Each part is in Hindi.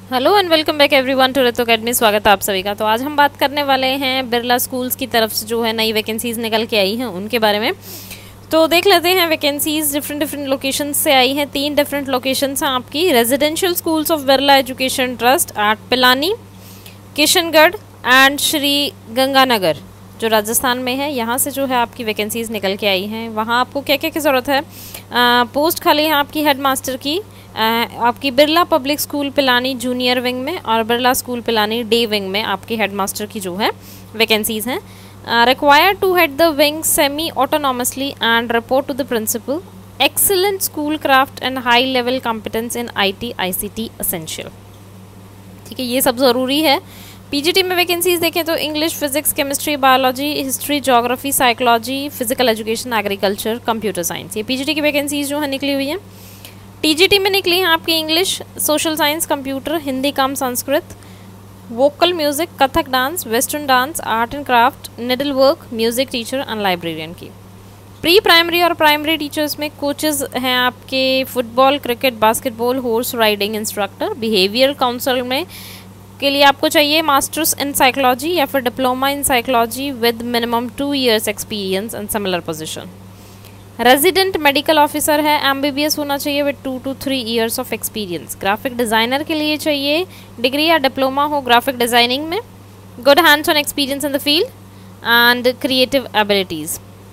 Hello and welcome back everyone to Ritu academy. स्वागत है आप सभी का। तो आज हम बात करने वाले हैं बिरला स्कूल्स की तरफ से जो है नई वैकेंसीज निकल के आई हैं उनके बारे में। तो देख लेते हैं वैकेंसीज डिफरेंट लोकेशन से आई हैं। 3 डिफरेंट लोकेशंस हैं आपकी। Residential schools of Birla education trust at Pilani, Kishangarh and Shri Ganganagar जो राजस्थान में है, यहाँ से जो है आपकी वैकेंसीज निकल के आई हैं। वहाँ आपको क्या क्या की ज़रूरत है। पोस्ट खाली है आपकी हेड मास्टर की, आपकी Birla public school Pilani junior wing में और Birla school Pilani day wing में आपकी हेड मास्टर की जो है वैकेंसीज हैं। Required to head the wing semi autonomously and report to the principal. Excellent school craft and high level competence in IT ICT essential. ठीक है, ये सब ज़रूरी है। PGT में वैकेंसीज देखें तो English, physics, chemistry, biology, history, geography, psychology, physical education, agriculture, computer science, ये PGT की वैकेंसीज जो है निकली हुई हैं। TGT में निकली हैं आपकी English, social science, computer, Hindi cum Sanskrit, vocal music, Kathak dance, western dance, art and craft, needle work, music teacher and librarian की। प्री प्राइमरी और प्राइमरी टीचर्स में कोचेस हैं आपके football, cricket, basketball, horse riding instructor. Behaviour counsel में के लिए आपको चाहिए मास्टर्स इन साइकोलॉजी या फिर diploma in psychology with minimum 2 years experience in similar position. Resident medical officer है, MBBS होना चाहिए विद 2 to 3 years ऑफ एक्सपीरियंस। ग्राफिक डिज़ाइनर के लिए चाहिए डिग्री या डिप्लोमा हो ग्राफिक डिज़ाइनिंग में, good hands on experience in the field and creative abilities.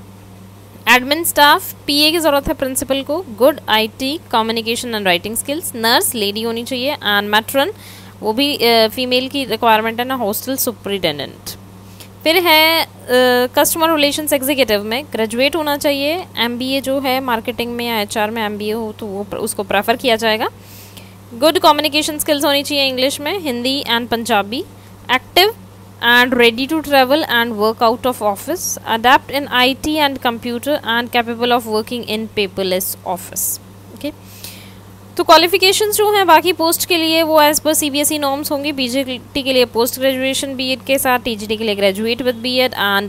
Admin staff, PA की ज़रूरत है प्रिंसिपल को, good IT communication and writing skills. Nurse lady होनी चाहिए एंड मैट्रन, वो भी फीमेल की रिक्वायरमेंट है ना। Hostel superintendent. फिर है कस्टमर रिलेशंस एग्जीक्यूटिव में ग्रेजुएट होना चाहिए। MBA जो है मार्केटिंग में या HR में MBA हो तो वो उसको प्रेफर किया जाएगा। गुड कम्युनिकेशन स्किल्स होनी चाहिए इंग्लिश में, Hindi and Punjabi. Active and ready to travel and work out of office. Adept in IT and computer and capable of working in paperless office. Okay, तो क्वालिफिकेशंस जो हैं बाकी पोस्ट के लिए वो एज पर CBSE नॉर्म्स होंगी। PGT के लिए पोस्ट ग्रेजुएशन BEd के साथ, TGT के लिए ग्रेजुएट विद BEd एंड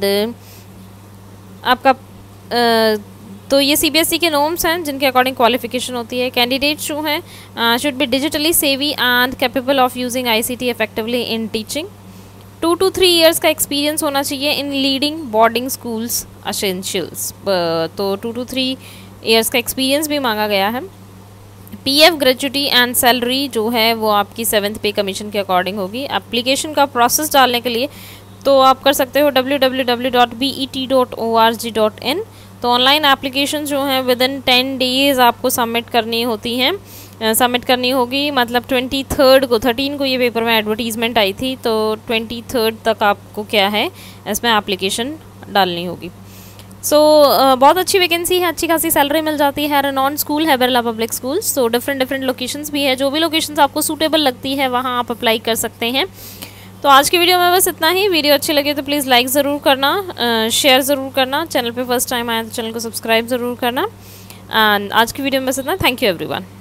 आपका तो ये CBSE के नॉर्म्स हैं जिनके अकॉर्डिंग क्वालिफिकेशन होती है। कैंडिडेट्स जो हैं should be digitally savvy and capable of using ICT effectively in teaching. 2 to 3 years का एक्सपीरियंस होना चाहिए in leading boarding schools essentials. तो 2 to 3 years का एक्सपीरियंस भी मांगा गया है। PF ग्रेजुटी एंड सैलरी जो है वो आपकी 7th पे कमीशन के अकॉर्डिंग होगी। एप्लीकेशन का प्रोसेस डालने के लिए तो आप कर सकते हो www.bet.org.in। तो ऑनलाइन एप्लीकेशन जो हैं विद इन 10 days आपको सबमिट करनी होती हैं, सबमिट करनी होगी। मतलब 23rd को 13 को ये पेपर में एडवर्टीजमेंट आई थी, तो 23rd तक आपको क्या है इसमें एप्लीकेशन डालनी होगी। बहुत अच्छी वैकेंसी है, अच्छी खासी सैलरी मिल जाती है। रेनॉन स्कूल है बिरला पब्लिक स्कूल्स। तो डिफरेंट लोकेशंस भी है, जो भी लोकेशंस आपको सूटेबल लगती है वहाँ आप अप्लाई कर सकते हैं। तो आज की वीडियो में बस इतना ही। वीडियो अच्छी लगे तो प्लीज़ लाइक ज़रूर करना, शेयर ज़रूर करना। चैनल पे फर्स्ट टाइम आया तो चैनल को सब्सक्राइब ज़रूर करना। एंड आज की वीडियो में बस इतना। Thank you everyone.